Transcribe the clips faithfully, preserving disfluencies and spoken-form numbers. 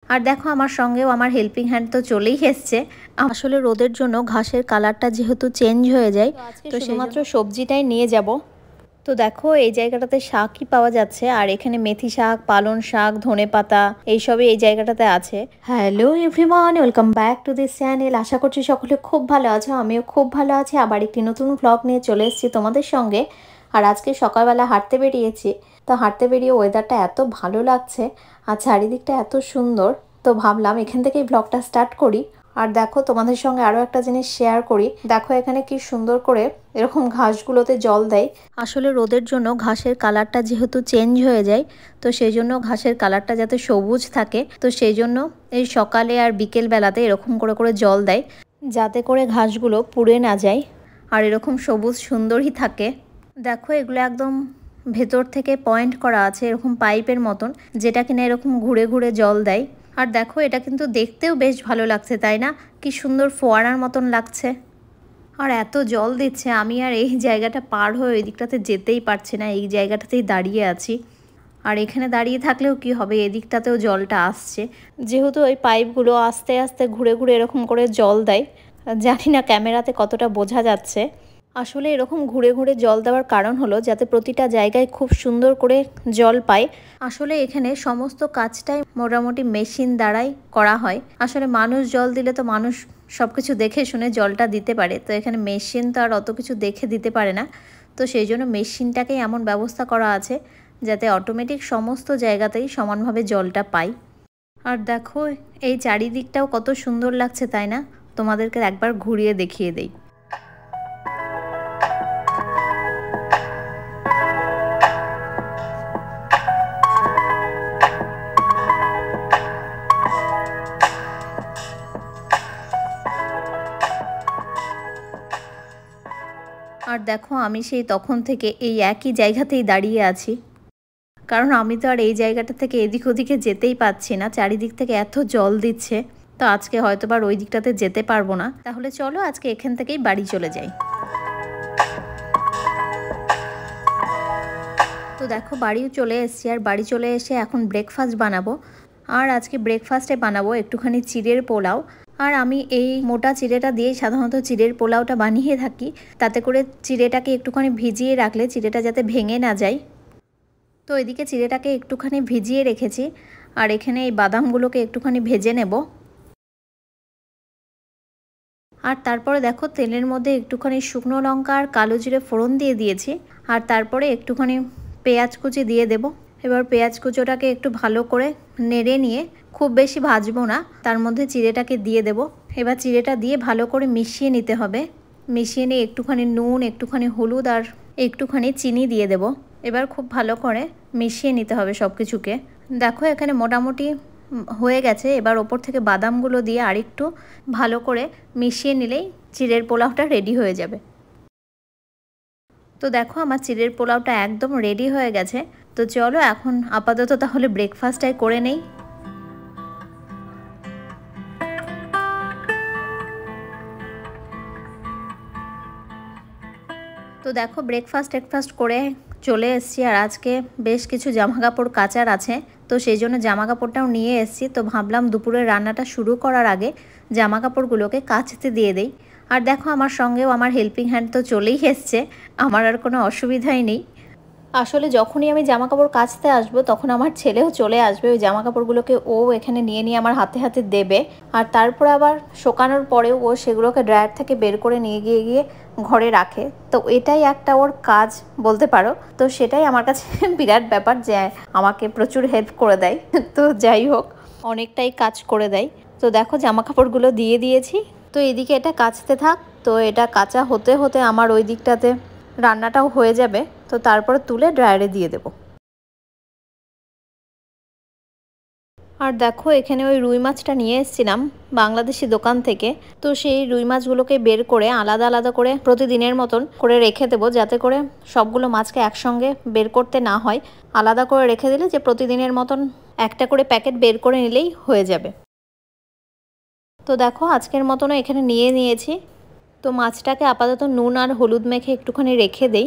আর দেখো আমার সঙ্গেও আমার হেল্পিং হ্যান্ড তো চলেই এসছে। আসলে রোদের জন্য ঘাসের কালারটা যেহেতু চেঞ্জ হয়ে যায়, তো শুধুমাত্র সবজিটাই নিয়ে যাব। তো দেখো এই জায়গাটাতে শাকই পাওয়া যাচ্ছে, আর এখানে মেথি শাক, পালং শাক, ধনেপাতা এইসবই এই জায়গাটাতে আছে। Hello everyone, welcome back to this channel. আশা করছি সকলে খুব ভালো আছো, আমিও খুব ভালো আছি। আবার একটি নতুন ব্লগ নিয়ে চলে এসেছি তোমাদের সঙ্গে। আর আজকে সকালবেলা হাঁটতে বেরিয়েছি, তো হাঁটতে বেরিয়ে ওয়েদারটা এত ভালো লাগছে আর চারিদিকটা এত সুন্দর, তো ভাবলাম এখান থেকেই ব্লগটা স্টার্ট করি। আর দেখো তোমাদের সঙ্গে আরও একটা জিনিস শেয়ার করি। দেখো এখানে কি সুন্দর করে এরকম ঘাসগুলোতে জল দেয়। আসলে রোদের জন্য ঘাসের কালারটা যেহেতু চেঞ্জ হয়ে যায়, তো সেই জন্য ঘাসের কালারটা যাতে সবুজ থাকে, তো সেই জন্য এই সকালে আর বিকেল বেলাতে এরকম করে করে জল দেয়, যাতে করে ঘাসগুলো পুড়ে না যায় আর এরকম সবুজ সুন্দরই থাকে। দেখো এগুলো একদম ভেতর থেকে পয়েন্ট করা আছে এরকম পাইপের মতন, যেটা কিনা এরকম ঘুরে ঘুরে জল দেয়। আর দেখো এটা কিন্তু দেখতেও বেশ ভালো লাগছে, তাই না? কি সুন্দর ফোয়ারার মতন লাগছে। আর এত জল দিচ্ছে, আমি আর এই জায়গাটা পার হয়ে ওই দিকটাতে যেতেই পারছি না, এই জায়গাটাতেই দাঁড়িয়ে আছি। আর এখানে দাঁড়িয়ে থাকলেও কি হবে, এদিকটাতেও জলটা আসছে, যেহেতু ওই পাইপগুলো আস্তে আস্তে ঘুরে ঘুরে এরকম করে জল দেয়। জানি না ক্যামেরাতে কতটা বোঝা যাচ্ছে। আসলে এরকম ঘুরে ঘুরে জল দেওয়ার কারণ হলো যাতে প্রতিটা জায়গায় খুব সুন্দর করে জল পায়। আসলে এখানে সমস্ত কাজটাই মোটামুটি মেশিন দ্বারাই করা হয়। আসলে মানুষ জল দিলে তো মানুষ সব কিছু দেখে শুনে জলটা দিতে পারে, তো এখানে মেশিন তো আর অত কিছু দেখে দিতে পারে না, তো সেই জন্য মেশিনটাকেই এমন ব্যবস্থা করা আছে যাতে অটোমেটিক সমস্ত জায়গাতেই সমানভাবে জলটা পাই। আর দেখো এই চারিদিকটাও কত সুন্দর লাগছে, তাই না? তোমাদেরকে একবার ঘুরিয়ে দেখিয়ে দেই। আর দেখো আমি সেই তখন থেকে এই একই জায়গাতেই দাঁড়িয়ে আছি, কারণ আমি তো আর এই জায়গাটা থেকে এদিক ওদিকে যেতেই পাচ্ছি না, চারিদিক থেকে এত জল দিচ্ছে। তো আজকে হয়তো বা ওই দিকটাতে যেতে পারবো না, তাহলে চলো আজকে এখান থেকেই বাড়ি চলে যাই। তো দেখো বাড়িও চলে এসেছি, আর বাড়ি চলে এসে এখন ব্রেকফাস্ট বানাবো। আর আজকে ব্রেকফাস্টে বানাবো একটুখানি চিড়ের পোলাও। আর আমি এই মোটা চিড়েটা দিয়েই সাধারণত চিড়ের পোলাওটা বানিয়ে থাকি, তাতে করে চিড়েটাকে একটুখানি ভিজিয়ে রাখলে চিড়েটা যাতে ভেঙে না যায়। তো এদিকে চিড়েটাকে একটুখানি ভিজিয়ে রেখেছি, আর এখানে এই বাদামগুলোকে একটুখানি ভেজে নেব। আর তারপরে দেখো তেলের মধ্যে একটুখানি শুকনো লঙ্কা আর কালো জিরে ফোড়ন দিয়ে দিয়েছি, আর তারপরে একটুখানি পেঁয়াজ কুচি দিয়ে দেব। এবার পেঁয়াজ কুচোটাকে একটু ভালো করে নেড়ে নিয়ে, খুব বেশি ভাজবো না, তার মধ্যে চিড়েটাকে দিয়ে দেব। এবার চিড়েটা দিয়ে ভালো করে মিশিয়ে নিতে হবে। মিশিয়ে নিয়ে একটুখানি নুন, একটুখানি হলুদ আর একটুখানি চিনি দিয়ে দেব। এবার খুব ভালো করে মিশিয়ে নিতে হবে সব কিছুকে। দেখো এখানে মোটামুটি হয়ে গেছে। এবার ওপর থেকে বাদামগুলো দিয়ে আরেকটু ভালো করে মিশিয়ে নিলেই চিড়ের পোলাওটা রেডি হয়ে যাবে। তো দেখো আমার চিড়ের পোলাওটা একদম রেডি হয়ে গেছে। তো চলো এখন আপাতত তাহলে ব্রেকফাস্টটাই করে নেই। তো দেখো ব্রেকফাস্ট টেকফাস্ট করে চলে এসেছি, আর আজকে বেশ কিছু জামা কাপড় কাচার আছে, তো সেই জন্য জামা কাপড়টাও নিয়ে এসেছি। তো ভাবলাম দুপুরের রান্নাটা শুরু করার আগে জামা কাপড়গুলোকে কাচতে দিয়ে দেই। আর দেখো আমার সঙ্গেও আমার হেল্পিং হ্যান্ড তো চলেই এসছে, আমার আর কোনো অসুবিধাই নেই। আসলে যখনই আমি জামা কাপড় কাচতে আসবো তখন আমার ছেলেও চলে আসবে, ওই জামা কাপড়গুলোকে ও এখানে নিয়ে নিয়ে আমার হাতে হাতে দেবে, আর তারপর আবার শুকানোর পরেও ও সেগুলোকে ড্রায়ার থেকে বের করে নিয়ে গিয়ে গিয়ে ঘরে রাখে। তো এটাই একটা ওর কাজ বলতে পারো। তো সেটাই আমার কাছে বিরাট ব্যাপার যে আমাকে প্রচুর হেল্প করে দেয়। তো যাই হোক, অনেকটাই কাজ করে দেয়। তো দেখো জামা কাপড়গুলো দিয়ে দিয়েছি, তো এদিকে এটা কাচতে থাক। তো এটা কাচা হতে হতে আমার ওই দিকটাতে রান্নাটাও হয়ে যাবে, তো তারপরে তুলে ড্রায়ারে দিয়ে দেব। আর দেখো এখানে ওই রুই মাছটা নিয়ে এসেছিলাম বাংলাদেশি দোকান থেকে, তো সেই রুই মাছগুলোকে বের করে আলাদা আলাদা করে প্রতিদিনের মতন করে রেখে দেবো, যাতে করে সবগুলো মাছকে একসঙ্গে বের করতে না হয়। আলাদা করে রেখে দিলে যে প্রতিদিনের মতন একটা করে প্যাকেট বের করে নিলেই হয়ে যাবে। তো দেখো আজকের মতনও এখানে নিয়ে নিয়েছি। তো মাছটাকে আপাতত নুন আর হলুদ মেখে একটুখানি রেখে দেই।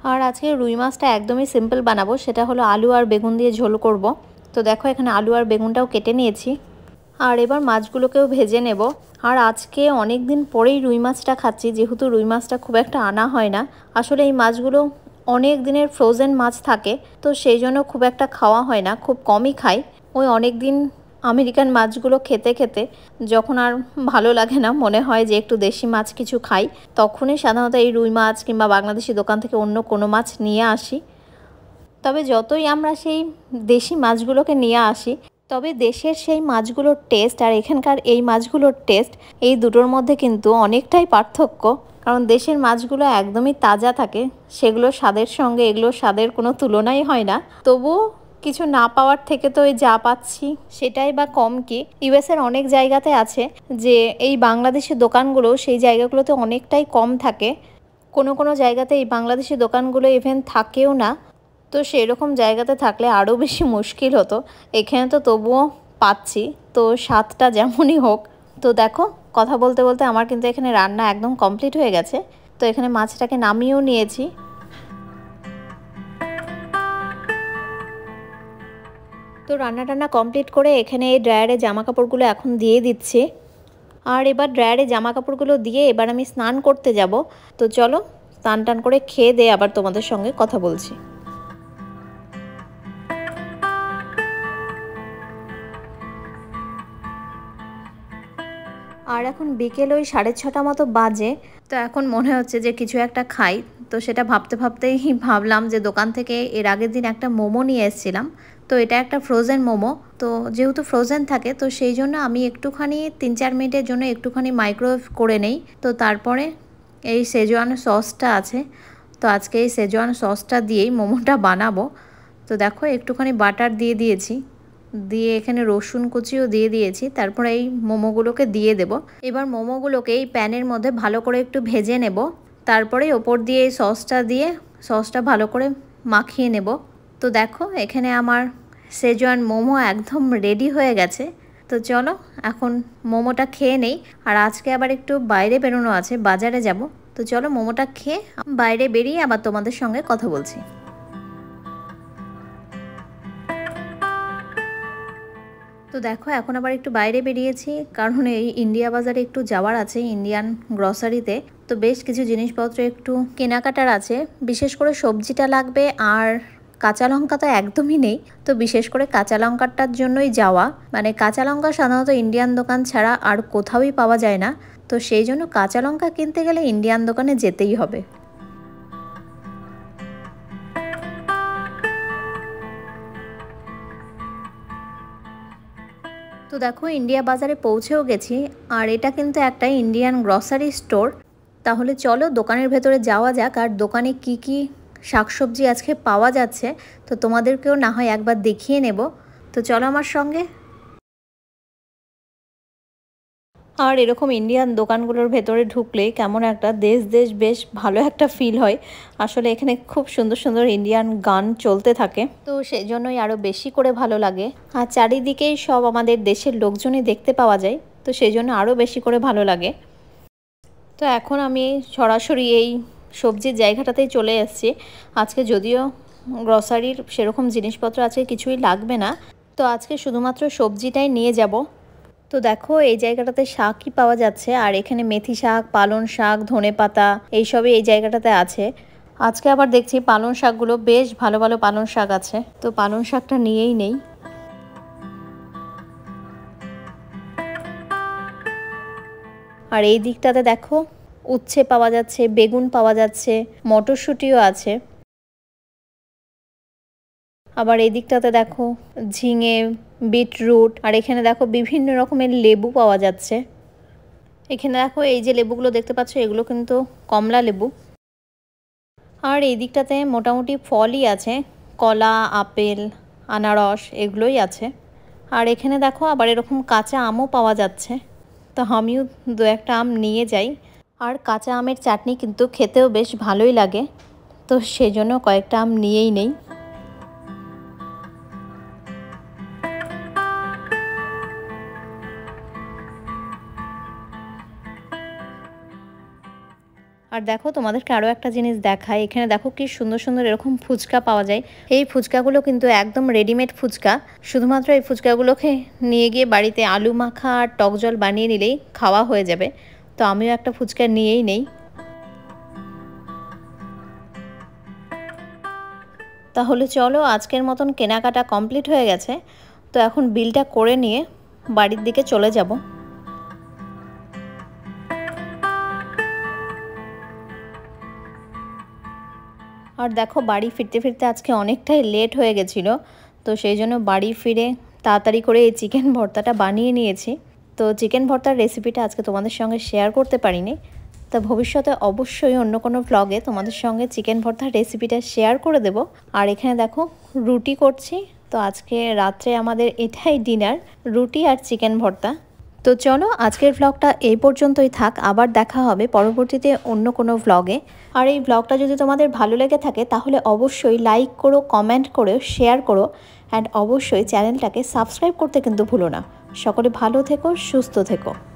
আর আজকে রুই মাছটা একদমই সিম্পল বানাবো, সেটা হলো আলু আর বেগুন দিয়ে ঝোল করব। তো দেখো এখানে আলু আর বেগুনটাও কেটে নিয়েছি, আর এবার মাছগুলোকেও ভেজে নেব। আর আজকে অনেক দিন পরেই রুই মাছটা খাচ্ছি, যেহেতু রুই মাছটা খুব একটা আনা হয় না। আসলে এই মাছগুলো অনেক দিনের ফ্রোজেন মাছ থাকে, তো সেই জন্য খুব একটা খাওয়া হয় না, খুব কমই খাই। ওই অনেক দিন আমেরিকান মাছগুলো খেতে খেতে যখন আর ভালো লাগে না, মনে হয় যে একটু দেশি মাছ কিছু খাই, তখনই সাধারণত এই রুই মাছ কিংবা বাংলাদেশি দোকান থেকে অন্য কোনো মাছ নিয়ে আসি। তবে যতই আমরা সেই দেশি মাছগুলোকে নিয়ে আসি, তবে দেশের সেই মাছগুলোর টেস্ট আর এখানকার এই মাছগুলোর টেস্ট, এই দুটোর মধ্যে কিন্তু অনেকটাই পার্থক্য। কারণ দেশের মাছগুলো একদমই তাজা থাকে, সেগুলো স্বাদের সঙ্গে এগুলোর স্বাদের কোনো তুলনাই হয় না। তবুও কিছু না পাওয়ার থেকে তো এই যা পাচ্ছি সেটাই বা কম কি। ইউএসের অনেক জায়গাতে আছে যে এই বাংলাদেশি দোকানগুলো সেই জায়গাগুলোতে অনেকটাই কম থাকে, কোনো কোনো জায়গাতে এই বাংলাদেশি দোকানগুলো ইভেন থাকেও না। তো সেরকম জায়গাতে থাকলে আরও বেশি মুশকিল হতো। এখানে তো তবুও পাচ্ছি, তো স্বাদটা যেমনই হোক। তো দেখো কথা বলতে বলতে আমার কিন্তু এখানে রান্না একদম কমপ্লিট হয়ে গেছে। তো এখানে মাছটাকে নামিয়েও নিয়েছি। তো রান্না টান্না কমপ্লিট করে এখানে এই ড্রায়ারে জামা কাপড়গুলো এখন দিয়ে দিচ্ছি। আর এবার ড্রায়ারে জামা কাপড়গুলো দিয়ে এবার আমি স্নান করতে যাব। তো চলো স্নান টান করে খেয়ে দিয়ে আবার তোমাদের সঙ্গে কথা বলছি। আর এখন বিকেল ওই সাড়ে ছটা মতো বাজে। তো এখন মনে হচ্ছে যে কিছু একটা খাই। তো সেটা ভাবতে ভাবতেই ভাবলাম যে দোকান থেকে এর আগের দিন একটা মোমো নিয়ে এসেছিলাম। তো এটা একটা ফ্রোজেন মোমো, তো যেহেতু ফ্রোজেন থাকে তো সেই জন্য আমি একটুখানি তিন চার মিনিটের জন্য একটুখানি মাইক্রোওয়েভ করে নেই। তো তারপরে এই সেজওয়ান সসটা আছে, তো আজকে এই সেজওয়ান সসটা দিয়েই মোমোটা বানাবো। তো দেখো একটুখানি বাটার দিয়ে দিয়েছি, দিয়ে এখানে রসুন কুচিও দিয়ে দিয়েছি। তারপর এই মোমোগুলোকে দিয়ে দেব। এবার মোমোগুলোকে এই প্যানের মধ্যে ভালো করে একটু ভেজে নেব। তারপরে ওপর দিয়ে এই সসটা দিয়ে সসটা ভালো করে মাখিয়ে নেব। তো দেখো এখানে আমার সেজওয়ান মোমো একদম রেডি হয়ে গেছে। তো চলো এখন মোমোটা খেয়ে নেই। আর আজকে আবার একটু বাইরে বেরোনো আছে, বাজারে যাব। তো চলো মোমোটা খেয়ে বাইরে বেরিয়ে আবার তোমাদের সঙ্গে কথা বলছি। তো দেখো এখন আবার একটু বাইরে বেরিয়েছি, কারণ এই ইন্ডিয়া বাজারে একটু যাওয়ার আছে, ইন্ডিয়ান গ্রসারিতে। তো বেশ কিছু জিনিসপত্র একটু কেনাকাটার আছে, বিশেষ করে সবজিটা লাগবে। আর কাঁচা লঙ্কা তো একদমই নেই, তো বিশেষ করে কাঁচা লঙ্কাটার জন্যই যাওয়া। মানে কাঁচা লঙ্কা সাধারণত ইন্ডিয়ান দোকান ছাড়া আর কোথাওই পাওয়া যায় না, তো সেই জন্য কাঁচা লঙ্কা কিনতে গেলে ইন্ডিয়ান দোকানে যেতেই হবে। তো দেখো ইন্ডিয়া বাজারে পৌঁছেও গেছি, আর এটা কিন্তু একটা ইন্ডিয়ান গ্রসারি স্টোর। তাহলে চলো দোকানের ভেতরে যাওয়া যাক, আর দোকানে কি কি শাকসবজি আজকে পাওয়া যাচ্ছে তো তোমাদেরকেও না হয় একবার দেখিয়ে নেব। তো চলো আমার সঙ্গে। আর এরকম ইন্ডিয়ান দোকানগুলোর ভেতরে ঢুকলে কেমন একটা দেশ দেশ বেশ ভালো একটা ফিল হয়। আসলে এখানে খুব সুন্দর সুন্দর ইন্ডিয়ান গান চলতে থাকে, তো সেই জন্যই আরও বেশি করে ভালো লাগে। আর চারিদিকেই সব আমাদের দেশের লোকজনই দেখতে পাওয়া যায়, তো সেই জন্য আরও বেশি করে ভালো লাগে। তো এখন আমি সরাসরি এই সবজির জায়গাটাতেই চলে এসেছি। আজকে যদিও গ্রসারির সেরকম জিনিসপত্র আজকে কিছুই লাগবে না, তো আজকে শুধুমাত্র সবজিটাই নিয়ে যাব। তো দেখো এই জায়গাটাতে শাকই পাওয়া যাচ্ছে, আর এখানে মেথি শাক, পালং শাক, ধনেপাতা এইসবই এই জায়গাটাতে আছে। আজকে আবার দেখছি পালং শাকগুলো বেশ ভালো ভালো পালং শাক আছে, তো পালং শাকটা নিয়েই নেই। আর এই দিকটাতে দেখো উচ্ছে পাওয়া যাচ্ছে, বেগুন পাওয়া যাচ্ছে, মটরশুঁটিও আছে। আবার এই দিকটাতে দেখো ঝিঙে, বিটরুট, আর এখানে দেখো বিভিন্ন রকমের লেবু পাওয়া যাচ্ছে। এখানে দেখো এই যে লেবুগুলো দেখতে পাচ্ছ এগুলো কিন্তু কমলা লেবু। আর এই দিকটাতে মোটামুটি ফলই আছে, কলা, আপেল, আনারস এগুলোই আছে। আর এখানে দেখো আবার এরকম কাঁচা আমও পাওয়া যাচ্ছে, তো আমিও দু একটা আম নিয়ে যাই। আর কাঁচা আমের চাটনি কিন্তু খেতেও বেশ ভালোই লাগে, তো সেজন্য কয়েকটা আম নিয়েই নেই। আর দেখো তোমাদেরকে আরও একটা জিনিস দেখাই, এখানে দেখো কি সুন্দর সুন্দর এরকম ফুচকা পাওয়া যায়। এই ফুচকাগুলো কিন্তু একদম রেডিমেড ফুচকা, শুধুমাত্র এই ফুচকাগুলোকে নিয়ে গিয়ে বাড়িতে আলু মাখা আর টক জল বানিয়ে নিলেই খাওয়া হয়ে যাবে। তো আমিও একটা ফুচকা নিয়েই নেই। তাহলে চলো, আজকের মতন কেনাকাটা কমপ্লিট হয়ে গেছে। তো এখন বিলটা করে নিয়ে বাড়ির দিকে চলে যাব। আর দেখো বাড়ি ফিরতে ফিরতে আজকে অনেকটাই লেট হয়ে গেছিলো, তো সেই জন্য বাড়ি ফিরে তাড়াতাড়ি করে এই চিকেন ভর্তাটা বানিয়ে নিয়েছি। তো চিকেন ভর্তার রেসিপিটা আজকে তোমাদের সঙ্গে শেয়ার করতে পারিনি, তা ভবিষ্যতে অবশ্যই অন্য কোনো ভ্লগে তোমাদের সঙ্গে চিকেন ভর্তার রেসিপিটা শেয়ার করে দেব। আর এখানে দেখো রুটি করছি, তো আজকে রাত্রে আমাদের এটাই ডিনার, রুটি আর চিকেন ভর্তা। তো চলো আজকের ভ্লগটা এই পর্যন্তই থাক, আবার দেখা হবে পরবর্তীতে অন্য কোনো ভ্লগে। আর এই ভ্লগটা যদি তোমাদের ভালো লেগে থাকে তাহলে অবশ্যই লাইক করো, কমেন্ট করো, শেয়ার করো, অ্যান্ড অবশ্যই চ্যানেলটাকে সাবস্ক্রাইব করতে কিন্তু ভুলো না। সকলে ভালো থেকো, সুস্থ থেকো।